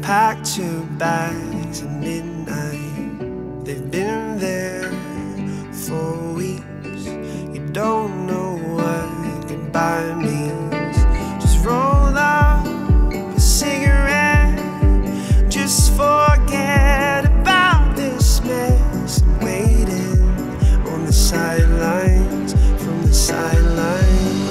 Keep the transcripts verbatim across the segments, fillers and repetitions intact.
packed your bags at midnight. They've been there for weeks. You don't know what goodbye means. Just roll up a cigarette, just forget about this mess. I'm waiting on the sidelines, from the sidelines.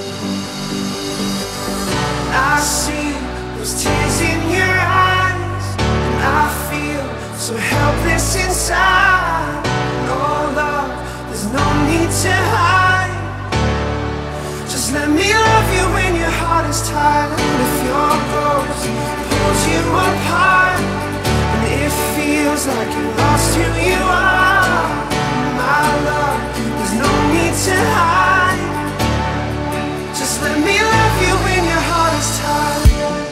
I see those tears in your eyes, and I feel so helpless inside. No love, there's no need to hide. Just let me love you when your heart is tired. And if your ghost pulls you apart, and it feels like you lost who you are, my love, there's no need to hide. Just let me love you when your heart is tired.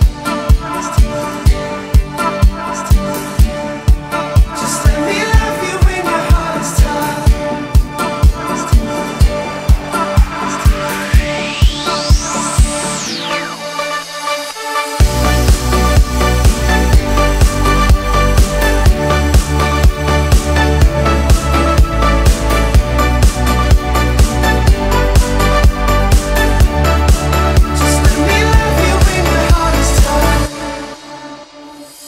Just let me love you when your heart is tired.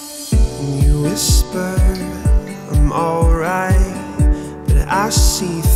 I'm alright, but I see